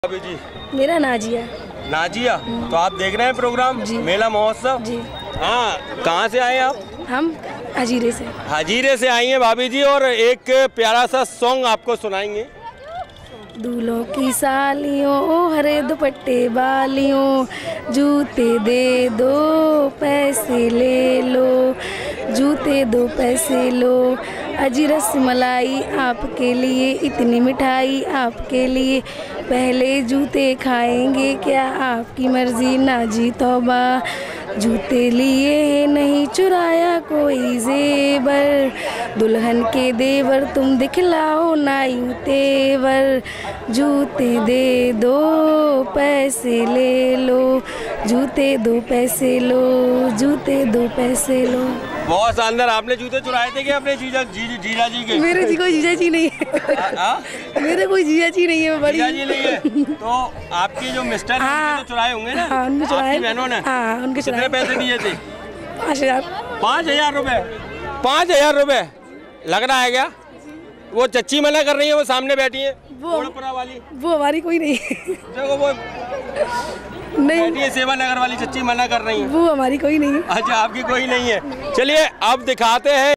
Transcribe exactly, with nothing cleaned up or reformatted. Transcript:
भाभी जी? मेरा नाजिया। नाजिया, तो आप देख रहे हैं प्रोग्राम मेला महोत्सव जी? हाँ, कहाँ से आए आप? हम हजीरे से। हजीरे से आई हैं भाभी जी, और एक प्यारा सा सॉन्ग आपको सुनाएंगे। दूल्हों की सालियों हरे दुपट्टे बालियों, जूते दे दो पैसे ले लो, जूते दो पैसे लो, अजी रसमलाई आपके लिए, इतनी मिठाई आपके लिए, पहले जूते खाएंगे क्या आपकी मर्जी नाजी तौबा, जूते लिए नहीं चुराया कोई जेवर, दुल्हन के देवर तुम दिखलाओ ना यूं तेवर, जूते दे दो पैसे ले लो, जूते दो पैसे लो, जूते दो पैसे लो। बहुत शानदार। आपने जूते चुराए थे क्या अपने जीजा जी जीजा जी के? मेरे जी कोई जीजा जी नहीं है। आ, आ? मेरे कोई जीजा जी नहीं है। बड़ी जीजा जी नहीं है तो आपके जो मिस्टर हैं तो चुराए होंगे ना? हाँ, उनके चुराए। बहनों ने? हाँ, उनके कितने पैसे दिए थे? पाँच हजार पाँच हजार रुपए पाँच हजार रुपए लग रहा है क्या? वो चच्ची मना कर रही है, वो सामने बैठी है वो वाली, वो हमारी कोई नहीं है। देखो वो नहीं है, सेवा नगर वाली चच्ची मना कर रही है, वो हमारी कोई नहीं है। अच्छा, आपकी कोई नहीं है। चलिए अब दिखाते हैं।